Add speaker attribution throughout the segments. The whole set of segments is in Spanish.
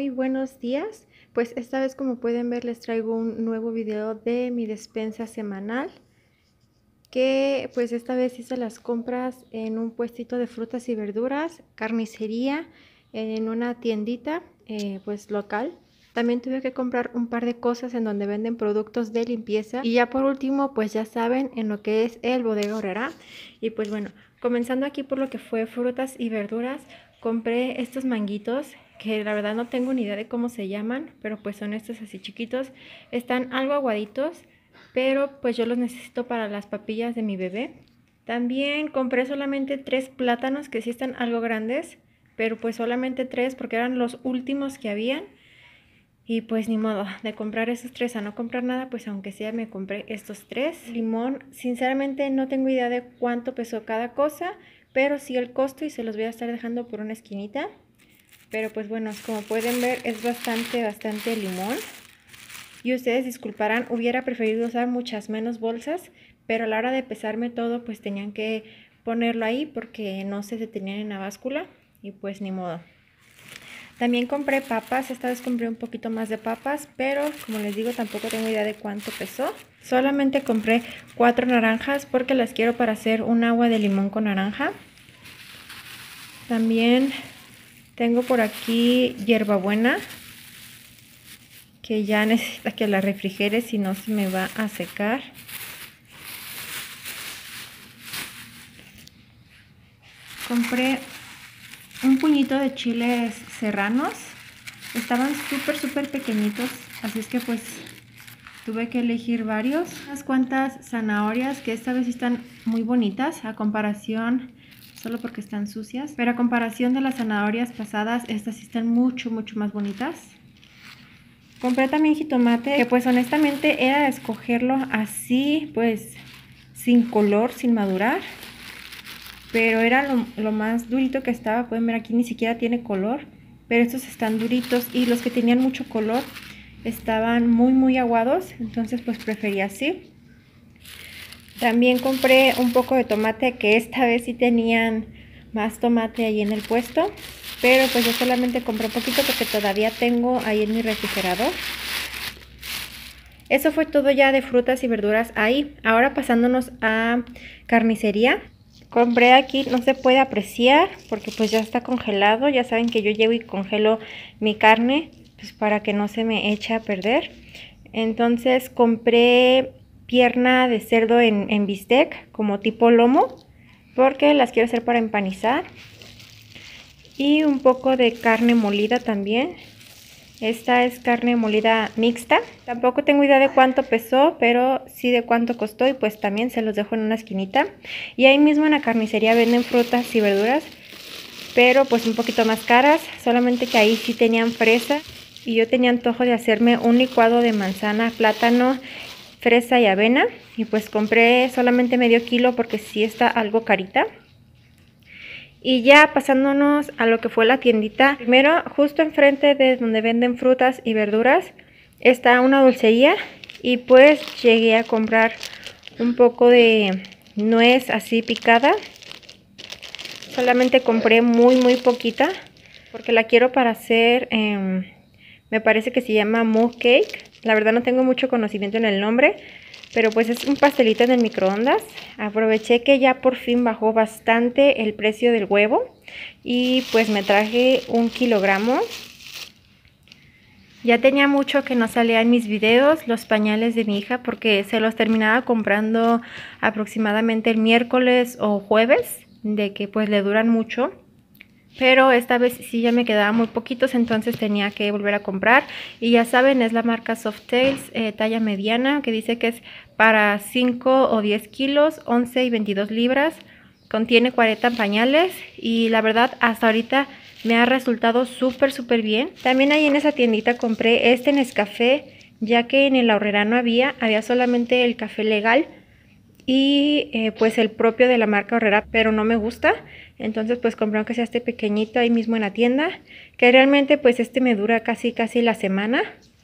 Speaker 1: Muy buenos días. Pues esta vez, como pueden ver, les traigo un nuevo video de mi despensa semanal, que pues esta vez hice las compras en un puestito de frutas y verduras, carnicería, en una tiendita pues local. También tuve que comprar un par de cosas en donde venden productos de limpieza. Y ya por último, pues ya saben, en lo que es el Bodega Aurrerá. Y pues bueno, comenzando aquí por lo que fue frutas y verduras, compré estos manguitos que la verdad no tengo ni idea de cómo se llaman, pero pues son estos así chiquitos. Están algo aguaditos, pero pues yo los necesito para las papillas de mi bebé. También compré solamente 3 plátanos que sí están algo grandes, pero pues solamente 3 porque eran los últimos que habían. Y pues ni modo, de comprar esos 3 a no comprar nada, pues aunque sea me compré estos 3. Limón, sinceramente no tengo idea de cuánto pesó cada cosa, pero sí el costo y se los voy a estar dejando por una esquinita. Pero pues bueno, como pueden ver es bastante limón. Y ustedes disculparán, hubiera preferido usar muchas menos bolsas, pero a la hora de pesarme todo pues tenían que ponerlo ahí porque no se detenían en la báscula y pues ni modo. También compré papas, esta vez compré un poquito más de papas, pero como les digo tampoco tengo idea de cuánto pesó. Solamente compré 4 naranjas porque las quiero para hacer un agua de limón con naranja. También tengo por aquí hierbabuena, que ya necesita que la refrigere, si no se me va a secar. Compré un puñito de chiles serranos, estaban súper pequeñitos, así es que pues tuve que elegir varios. Unas cuantas zanahorias que esta vez están muy bonitas a comparación, solo porque están sucias, pero a comparación de las zanahorias pasadas, estas sí están mucho más bonitas. Compré también jitomate, que pues honestamente era escogerlo así, pues sin color, sin madurar. Pero era lo más durito que estaba. Pueden ver aquí ni siquiera tiene color, pero estos están duritos, y los que tenían mucho color estaban muy aguados, entonces pues preferí así. También compré un poco de tomate, que esta vez sí tenían más tomate ahí en el puesto, pero pues yo solamente compré un poquito porque todavía tengo ahí en mi refrigerador. Eso fue todo ya de frutas y verduras ahí. Ahora pasándonos a carnicería. Compré aquí, no se puede apreciar porque pues ya está congelado. Ya saben que yo llevo y congelo mi carne pues para que no se me eche a perder. Entonces compré pierna de cerdo en bistec, como tipo lomo, porque las quiero hacer para empanizar. Y un poco de carne molida también. Esta es carne molida mixta. Tampoco tengo idea de cuánto pesó, pero sí de cuánto costó, y pues también se los dejo en una esquinita. Y ahí mismo en la carnicería venden frutas y verduras, pero pues un poquito más caras. Solamente que ahí sí tenían fresa, y yo tenía antojo de hacerme un licuado de manzana, plátano, fresa y avena. Y pues compré solamente medio kilo porque sí está algo carita. Y ya pasándonos a lo que fue la tiendita, primero justo enfrente de donde venden frutas y verduras está una dulcería, y pues llegué a comprar un poco de nuez así picada. Solamente compré muy poquita porque la quiero para hacer, me parece que se llama mug cake. La verdad no tengo mucho conocimiento en el nombre, pero pues es un pastelito en el microondas. Aproveché que ya por fin bajó bastante el precio del huevo, y pues me traje 1 kilogramo. Ya tenía mucho que no salía en mis videos los pañales de mi hija, porque se los terminaba comprando aproximadamente el miércoles o jueves, de que pues le duran mucho. Pero esta vez sí ya me quedaban muy poquitos, entonces tenía que volver a comprar. Y ya saben, es la marca Softails, talla mediana, que dice que es para 5 o 10 kilos, 11 y 22 libras. Contiene 40 pañales, y la verdad hasta ahorita me ha resultado súper bien. También ahí en esa tiendita compré este Nescafé, ya que en el Aurrerá no había solamente el café legal y pues el propio de la marca Aurrerá, pero no me gusta. Entonces pues compré aunque sea este pequeñito ahí mismo en la tienda, que realmente pues este me dura casi la semana.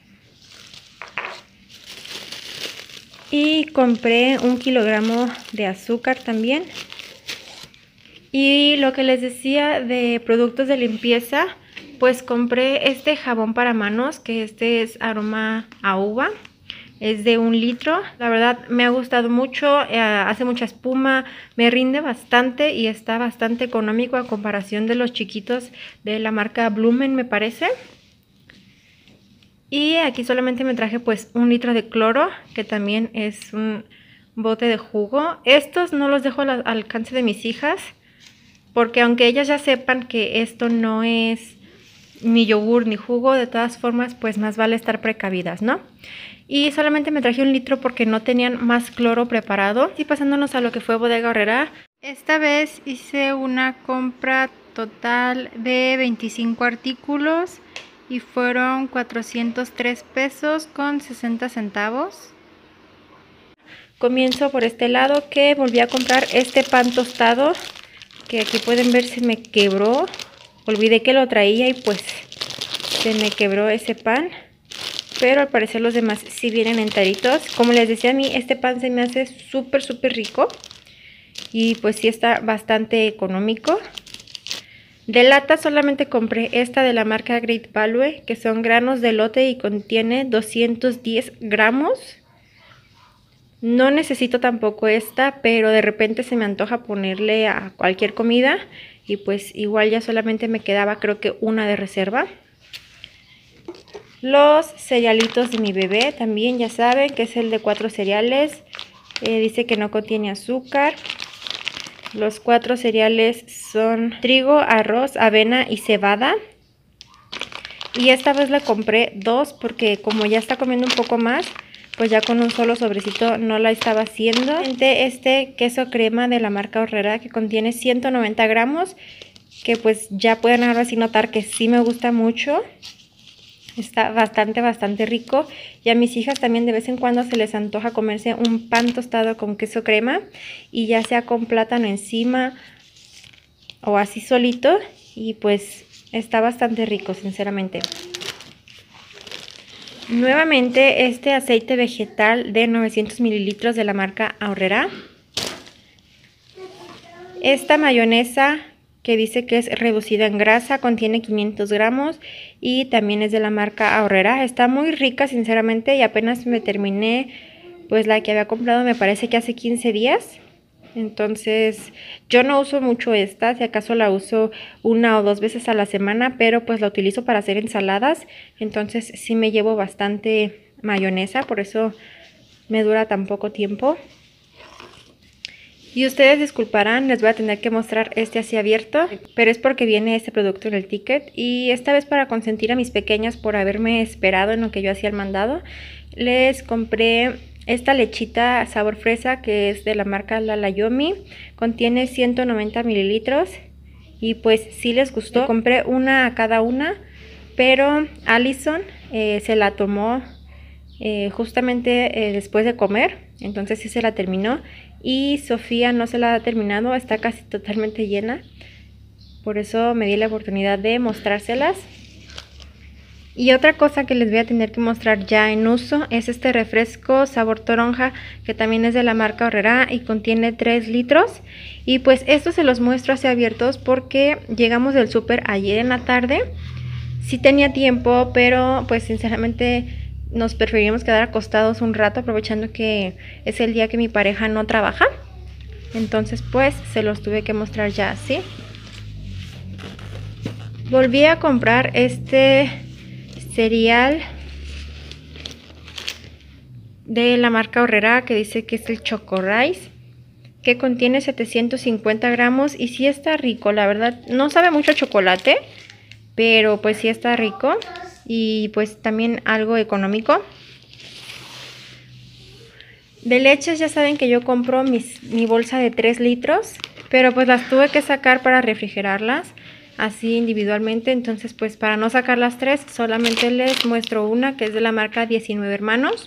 Speaker 1: Y compré 1 kilogramo de azúcar también. Y lo que les decía de productos de limpieza, Pues compré este jabón para manos, que este es aroma a uva. Es de 1 litro. La verdad me ha gustado mucho, hace mucha espuma, me rinde bastante y está bastante económico a comparación de los chiquitos de la marca Blumen, me parece. Y aquí solamente me traje pues 1 litro de cloro, que también es un bote de jugo. Estos no los dejo al alcance de mis hijas, porque aunque ellas ya sepan que esto no es ni yogur ni jugo, de todas formas pues más vale estar precavidas, ¿no? Y solamente me traje 1 litro porque no tenían más cloro preparado. Y pasándonos a lo que fue Bodega Aurrerá, esta vez hice una compra total de 25 artículos y fueron 403 pesos con 60 centavos. Comienzo por este lado, que volví a comprar este pan tostado, que aquí pueden ver se me quebró. Olvidé que lo traía y pues se me quebró ese pan. Pero al parecer los demás sí vienen enteritos. Como les decía, a mí este pan se me hace súper rico. Y pues sí está bastante económico. De lata solamente compré esta de la marca Great Value, que son granos de elote y contiene 210 gramos. No necesito tampoco esta, pero de repente se me antoja ponerle a cualquier comida. Y pues igual ya solamente me quedaba creo que una de reserva. Los cerealitos de mi bebé también ya saben que es el de 4 cereales. Dice que no contiene azúcar. Los 4 cereales son trigo, arroz, avena y cebada. Y esta vez le compré 2 porque como ya está comiendo un poco más, pues ya con un solo sobrecito no la estaba haciendo. Este queso crema de la marca Aurrerá, que contiene 190 gramos, que pues ya pueden ahora sí notar que sí me gusta mucho. Está bastante rico. Y a mis hijas también de vez en cuando se les antoja comerse un pan tostado con queso crema, y ya sea con plátano encima o así solito, y pues está bastante rico, sinceramente. Nuevamente este aceite vegetal de 900 mililitros de la marca Aurrerá. Esta mayonesa, que dice que es reducida en grasa, contiene 500 gramos y también es de la marca Aurrerá. Está muy rica, sinceramente, y apenas me terminé pues la que había comprado, me parece que hace 15 días. Entonces yo no uso mucho esta, si acaso la uso 1 o 2 veces a la semana, pero pues la utilizo para hacer ensaladas. Entonces sí me llevo bastante mayonesa, por eso me dura tan poco tiempo. Y ustedes disculparán, les voy a tener que mostrar este así abierto, pero es porque viene este producto en el ticket. Y esta vez, para consentir a mis pequeñas por haberme esperado en lo que yo hacía el mandado, les compré esta lechita sabor fresa, que es de la marca Lala Yomi. Contiene 190 mililitros y pues sí les gustó. Compré una a cada una, pero Allison se la tomó justamente después de comer, entonces sí se la terminó. Y Sofía no se la ha terminado, está casi totalmente llena. Por eso me di la oportunidad de mostrárselas. Y otra cosa que les voy a tener que mostrar ya en uso es este refresco sabor toronja, que también es de la marca Aurrerá y contiene 3 litros. Y pues estos se los muestro así abiertos porque llegamos del súper ayer en la tarde. Sí tenía tiempo, pero pues sinceramente nos preferimos quedar acostados un rato, aprovechando que es el día que mi pareja no trabaja. Entonces pues se los tuve que mostrar ya así. Volví a comprar este cereal de la marca Aurrerá, que dice que es el Choco Rice, que contiene 750 gramos y sí está rico. La verdad no sabe mucho a chocolate, pero pues sí está rico y pues también algo económico. De leches ya saben que yo compro mi bolsa de 3 litros, pero pues las tuve que sacar para refrigerarlas así individualmente. Entonces pues para no sacar las 3, solamente les muestro una, que es de la marca 19 Hermanos.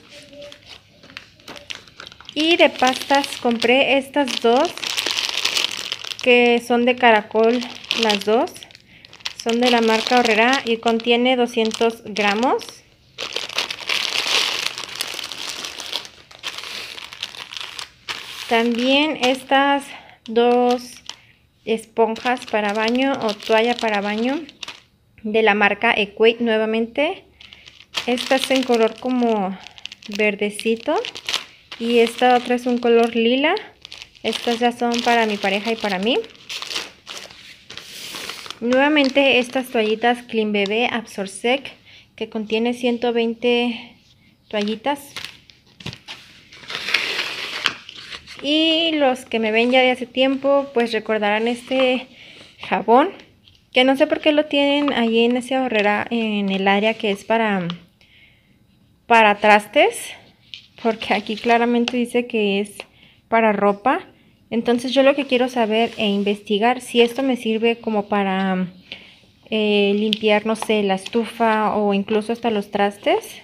Speaker 1: Y de pastas compré estas dos, que son de caracol. Las dos son de la marca Aurrerá y contiene 200 gramos. También estas dos esponjas para baño o toalla para baño de la marca Equate nuevamente. Esta es en color como verdecito y esta otra es un color lila. Estas ya son para mi pareja y para mí. Nuevamente estas toallitas Clean Bebé Absorsec, que contiene 120 toallitas. Y los que me ven ya de hace tiempo pues recordarán este jabón, que no sé por qué lo tienen ahí en ese ahorrera, en el área que es para trastes, porque aquí claramente dice que es para ropa. Entonces yo lo que quiero saber e investigar si esto me sirve como para limpiar, no sé, la estufa o incluso hasta los trastes,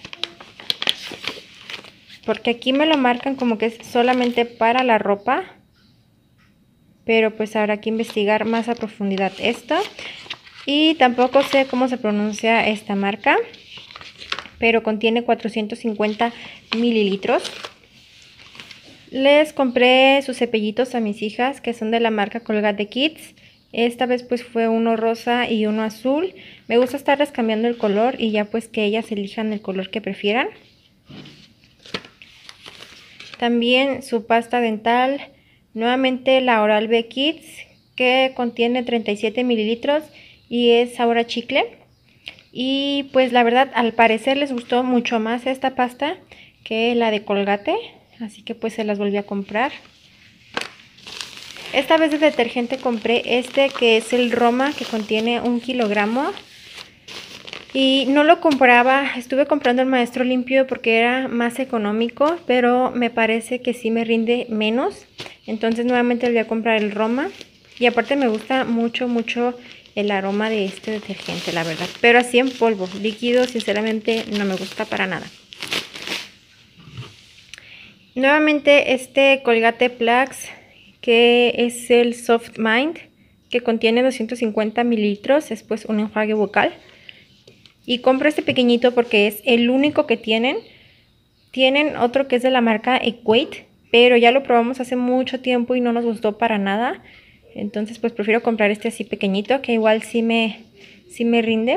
Speaker 1: porque aquí me lo marcan como que es solamente para la ropa, pero pues habrá que investigar más a profundidad esto. Y tampoco sé cómo se pronuncia esta marca, pero contiene 450 mililitros. Les compré sus cepillitos a mis hijas, que son de la marca Colgate Kids. Esta vez pues fue uno rosa y uno azul. Me gusta estarles cambiando el color y ya pues que ellas elijan el color que prefieran. También su pasta dental, nuevamente la Oral-B Kids, que contiene 37 mililitros y es sabor a chicle. Y pues la verdad, al parecer les gustó mucho más esta pasta que la de Colgate, así que pues se las volví a comprar. Esta vez de detergente compré este que es el Roma, que contiene 1 kilogramo. Y no lo compraba, estuve comprando el Maestro Limpio porque era más económico, pero me parece que sí me rinde menos. Entonces nuevamente voy a comprar el Roma. Y aparte me gusta mucho el aroma de este detergente, la verdad. Pero así en polvo, líquido sinceramente no me gusta para nada. Nuevamente este Colgate Plax, que es el Soft Mind, que contiene 250 mililitros, es pues un enjuague bucal. Y compro este pequeñito porque es el único que tienen. Tienen otro que es de la marca Equate, pero ya lo probamos hace mucho tiempo y no nos gustó para nada. Entonces pues prefiero comprar este así pequeñito, que igual sí me rinde.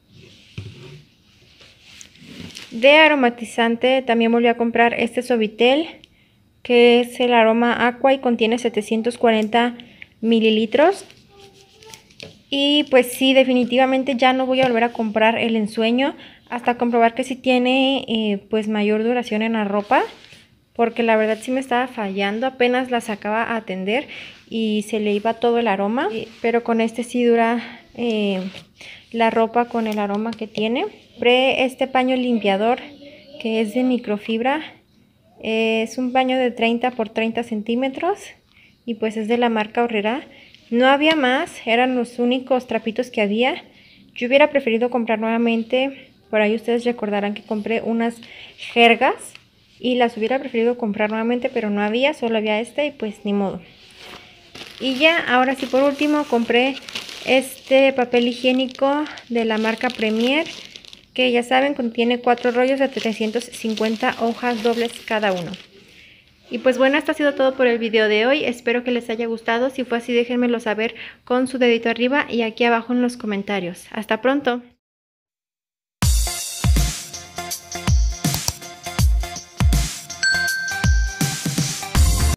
Speaker 1: De aromatizante también volví a comprar este Suavitel, que es el aroma Aqua y contiene 740 mililitros. Y pues sí, definitivamente ya no voy a volver a comprar el ensueño hasta comprobar que sí tiene pues mayor duración en la ropa, porque la verdad sí me estaba fallando, apenas la sacaba a atender y se le iba todo el aroma, pero con este sí dura la ropa con el aroma que tiene. Compré este paño limpiador que es de microfibra, es un paño de 30 por 30 centímetros y pues es de la marca Aurrera. No había más, eran los únicos trapitos que había. Yo hubiera preferido comprar nuevamente, por ahí ustedes recordarán que compré unas jergas y las hubiera preferido comprar nuevamente, pero no había, solo había este y pues ni modo. Y ya, ahora sí, por último compré este papel higiénico de la marca Premier, que ya saben contiene 4 rollos de 350 hojas dobles cada uno. Y pues bueno, esto ha sido todo por el video de hoy. Espero que les haya gustado. Si fue así, déjenmelo saber con su dedito arriba y aquí abajo en los comentarios. Hasta pronto.